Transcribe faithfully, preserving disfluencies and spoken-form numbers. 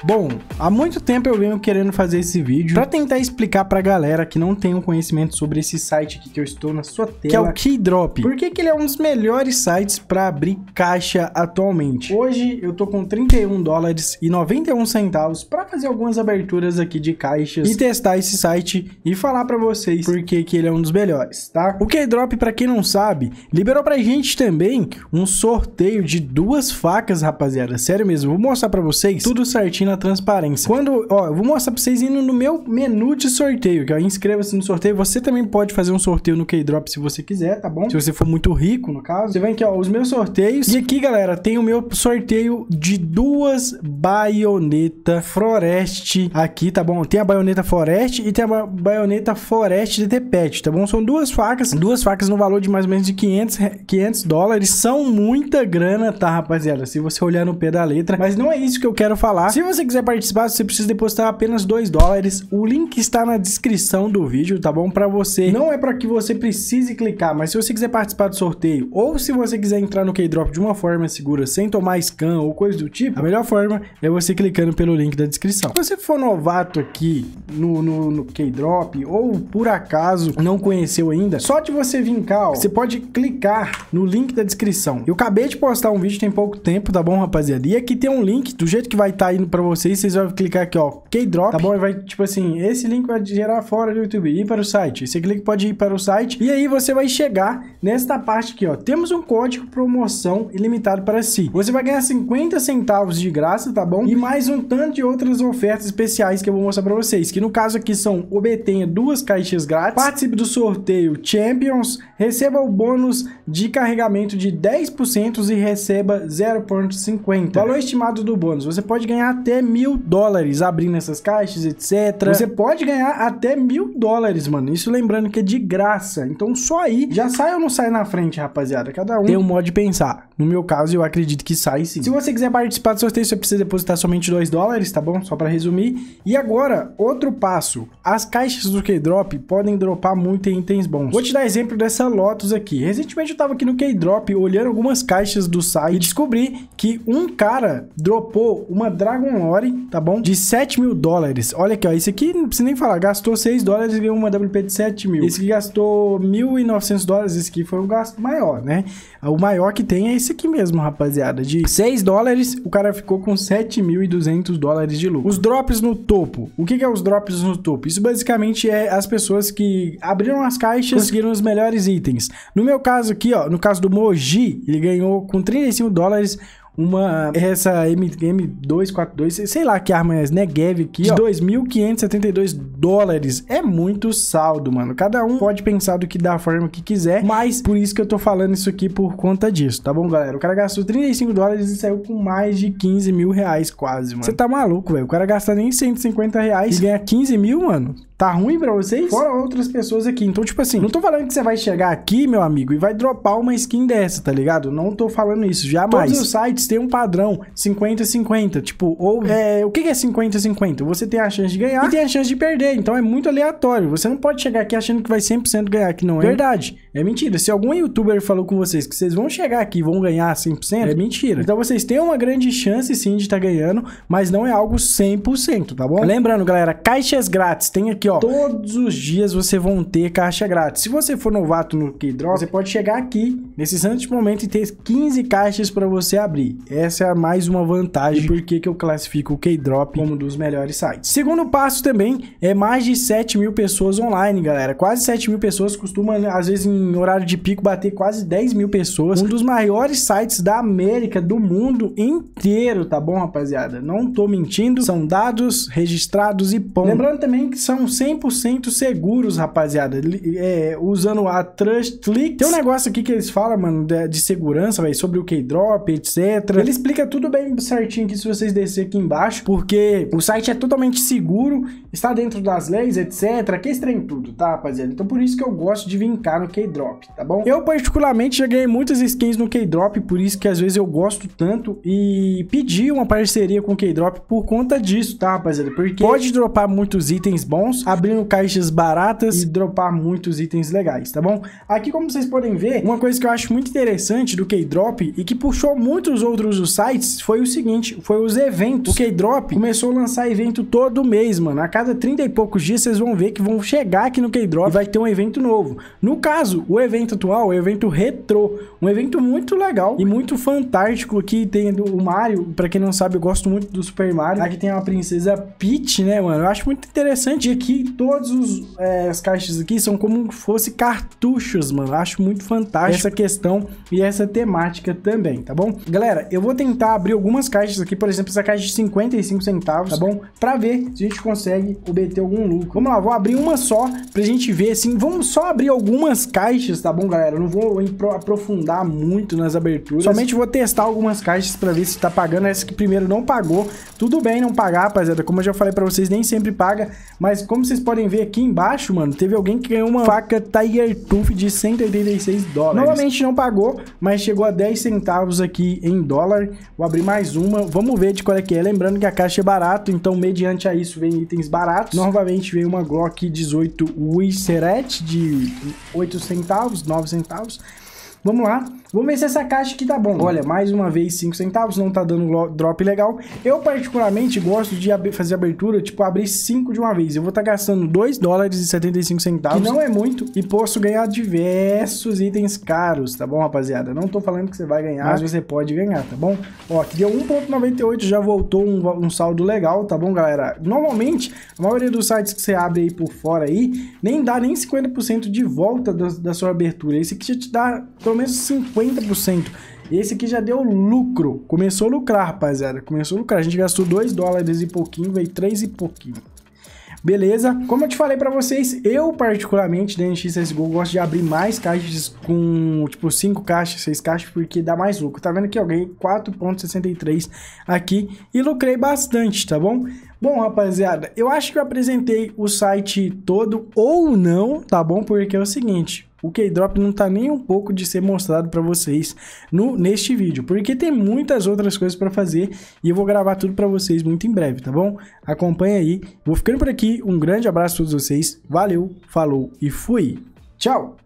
Bom, há muito tempo eu venho querendo fazer esse vídeo pra tentar explicar pra galera que não tem um conhecimento sobre esse site aqui que eu estou na sua tela, que é o Keydrop. Por que que ele é um dos melhores sites pra abrir caixa atualmente? Hoje eu tô com trinta e um dólares e noventa e um centavos pra fazer algumas aberturas aqui de caixas e testar esse site e falar pra vocês por que que ele é um dos melhores, tá? O Keydrop, pra quem não sabe, liberou pra gente também um sorteio de duas facas, rapaziada. Sério mesmo, vou mostrar pra vocês tudo certinho na transparência. Quando, ó, eu vou mostrar pra vocês indo no meu menu de sorteio, que ó, inscreva-se no sorteio. Você também pode fazer um sorteio no Keydrop se você quiser, tá bom? Se você for muito rico, no caso. Você vem aqui, ó, os meus sorteios. E aqui, galera, tem o meu sorteio de duas baioneta Forest aqui, tá bom? Tem a baioneta Forest e tem a baioneta Forest D T Pet, tá bom? São duas facas, duas facas no valor de mais ou menos de quinhentos dólares. São muita grana, tá, rapaziada? Se você olhar no pé da letra. Mas não é isso que eu quero falar. Se você quiser participar, você precisa depositar apenas dois dólares. O link está na descrição do vídeo, tá bom? Pra você. Não é pra que você precise clicar, mas se você quiser participar do sorteio, ou se você quiser entrar no Keydrop de uma forma segura, sem tomar scam ou coisa do tipo, a melhor forma é você clicando pelo link da descrição. Se você for novato aqui no, no, no Keydrop, ou por acaso não conheceu ainda, só de você vir cá, ó, você pode clicar no link da descrição. Eu acabei de postar um vídeo tem pouco tempo, tá bom, rapaziada? E aqui tem um link, do jeito que vai estar indo pra vocês, vocês vão clicar aqui, ó, Keydrop, tá bom? E vai, tipo assim, esse link vai gerar fora do YouTube, ir para o site. Você clica, pode ir para o site, e aí você vai chegar nesta parte aqui, ó. Temos um código promoção ilimitado para si. Você vai ganhar cinquenta centavos de graça, tá bom? E mais um tanto de outras ofertas especiais que eu vou mostrar pra vocês, que no caso aqui são: obtenha duas caixas grátis, participe do sorteio Champions, receba o bônus de carregamento de dez por cento e receba zero vírgula cinquenta. Valor estimado do bônus: você pode ganhar até mil dólares abrindo essas caixas, etcétera. Você pode ganhar até mil dólares, mano. Isso lembrando que é de graça. Então só aí já sai ou não sai na frente, rapaziada. Cada um tem um modo de pensar. No meu caso, eu acredito que sai sim. Se você quiser participar do sorteio, você precisa depositar somente dois dólares, tá bom? Só pra resumir. E agora, outro passo. As caixas do Keydrop podem dropar muito em itens bons. Vou te dar exemplo dessa Lotus aqui. Recentemente eu tava aqui no Keydrop olhando algumas caixas do site e descobri que um cara dropou uma Dragon Lore, tá bom? De sete mil dólares. Olha aqui, ó. Esse aqui não precisa nem falar. Gastou seis dólares e ganhou uma W P de sete mil. Esse aqui gastou mil e novecentos dólares. Esse aqui foi um gasto maior, né? O maior que tem é esse aqui mesmo, rapaziada. De seis dólares, o cara ficou com sete mil e duzentos dólares de lucro. Os drops no topo. O que que é os drops no topo? Isso basicamente é as pessoas que abriram as caixas, conseguiram os melhores itens. No meu caso aqui, ó, no caso do Moji, ele ganhou com trinta e cinco dólares uma, essa M duzentos e quarenta e dois, sei lá que arma é, Negev aqui, de dois mil quinhentos e setenta e dois dólares. É muito saldo, mano. Cada um pode pensar do que da forma que quiser, mas por isso que eu tô falando isso aqui, por conta disso, tá bom, galera? O cara gastou trinta e cinco dólares e saiu com mais de quinze mil reais quase, mano. Você tá maluco, velho? O cara gasta nem cento e cinquenta reais e ganha quinze mil, mano. Tá ruim pra vocês? Fora outras pessoas aqui. Então, tipo assim, não tô falando que você vai chegar aqui, meu amigo, e vai dropar uma skin dessa, tá ligado? Não tô falando isso, jamais. Todos os sites têm um padrão cinquenta cinquenta, tipo, ou é, o que é cinquenta cinquenta? Você tem a chance de ganhar e tem a chance de perder, então é muito aleatório. Você não pode chegar aqui achando que vai cem por cento ganhar, que não é verdade. É mentira. Se algum youtuber falou com vocês que vocês vão chegar aqui e vão ganhar cem por cento, é mentira. Então vocês têm uma grande chance sim de estar tá ganhando, mas não é algo cem por cento, tá bom? Lembrando, galera, caixas grátis, tem aqui, ó, todos os dias você vão ter caixa grátis. Se você for novato no Keydrop, você pode chegar aqui nesse exato momento e ter quinze caixas para você abrir. Essa é mais uma vantagem porque que eu classifico o Keydrop como um dos melhores sites. Segundo passo também é mais de sete mil pessoas online, galera. Quase sete mil pessoas, costuma às vezes em horário de pico bater quase dez mil pessoas. Um dos maiores sites da América, do mundo inteiro, tá bom, rapaziada? Não tô mentindo, são dados registrados e ponto. Lembrando também que são cem por cento seguros, rapaziada, é, usando a TrustClick. Tem um negócio aqui que eles falam, mano, de, de segurança, véio, sobre o Keydrop, etcétera. Ele explica tudo bem certinho aqui se vocês descerem aqui embaixo, porque o site é totalmente seguro, está dentro das leis, etcétera. Que estranho tudo, tá, rapaziada? Então por isso que eu gosto de vir cá no Keydrop, tá bom? Eu particularmente já ganhei muitas skins no Keydrop, por isso que às vezes eu gosto tanto e pedi uma parceria com o Keydrop por conta disso, tá, rapaziada? Porque pode dropar muitos itens bons, abrindo caixas baratas e dropar muitos itens legais, tá bom? Aqui, como vocês podem ver, uma coisa que eu acho muito interessante do Keydrop e que puxou muitos outros outros os sites foi o seguinte, foi os eventos. O Keydrop começou a lançar evento todo mês, mano. A cada trinta e poucos dias vocês vão ver que vão chegar aqui no Keydrop e vai ter um evento novo. No caso, o evento atual é o evento Retrô, um evento muito legal e muito fantástico. Aqui tem o Mario, pra quem não sabe, eu gosto muito do Super Mario. Aqui tem uma princesa Peach, né, mano? Eu acho muito interessante. E aqui, todas é, as caixas aqui são como se fosse cartuchos, mano. Eu acho muito fantástico essa questão e essa temática também, tá bom? Galera, eu vou tentar abrir algumas caixas aqui, por exemplo, essa caixa de cinquenta e cinco centavos, tá bom? Pra ver se a gente consegue obter algum lucro. Vamos lá, vou abrir uma só pra gente ver, assim, vamos só abrir algumas caixas, tá bom, galera? Eu não vou aprofundar muito nas aberturas, somente vou testar algumas caixas pra ver se tá pagando. Essa que primeiro não pagou, tudo bem não pagar, rapaziada, como eu já falei pra vocês, nem sempre paga, mas como vocês podem ver aqui embaixo, mano, teve alguém que ganhou uma faca Tiger Tooth de cento e oitenta e seis dólares. Novamente não pagou, mas chegou a dez centavos aqui em dólar. Vou abrir mais uma, vamos ver de qual é que é. Lembrando que a caixa é barato, então mediante a isso vem itens baratos. Novamente veio uma Glock dezoito Wisseret de oito centavos, nove centavos. Vamos lá, vamos ver se essa caixa aqui tá bom. Olha, mais uma vez cinco centavos, não tá dando drop legal. Eu particularmente gosto de ab fazer abertura, tipo, abrir cinco de uma vez. Eu vou estar tá gastando dois dólares e setenta e cinco centavos, que não é muito, e posso ganhar diversos itens caros, tá bom, rapaziada? Não tô falando que você vai ganhar, mas você pode ganhar, tá bom? Ó, aqui deu um ponto noventa e oito, já voltou um, um saldo legal, tá bom, galera? Normalmente, a maioria dos sites que você abre aí por fora aí, nem dá nem cinquenta por cento de volta da, da sua abertura. Esse aqui já te dá pelo menos cinquenta por cento. Esse aqui já deu lucro. Começou a lucrar, rapaziada. Começou a lucrar. A gente gastou dois dólares e pouquinho, veio três e pouquinho. Beleza? Como eu te falei pra vocês, eu particularmente da N X C S G O gosto de abrir mais caixas com, tipo, cinco caixas, seis caixas, porque dá mais lucro. Tá vendo que eu ganhei quatro ponto sessenta e três aqui e lucrei bastante, tá bom? Bom, rapaziada, eu acho que eu apresentei o site todo ou não, tá bom? Porque é o seguinte, o Keydrop não tá nem um pouco de ser mostrado para vocês no, neste vídeo, porque tem muitas outras coisas para fazer e eu vou gravar tudo para vocês muito em breve, tá bom? Acompanha aí, vou ficando por aqui, um grande abraço a todos vocês, valeu, falou e fui, tchau!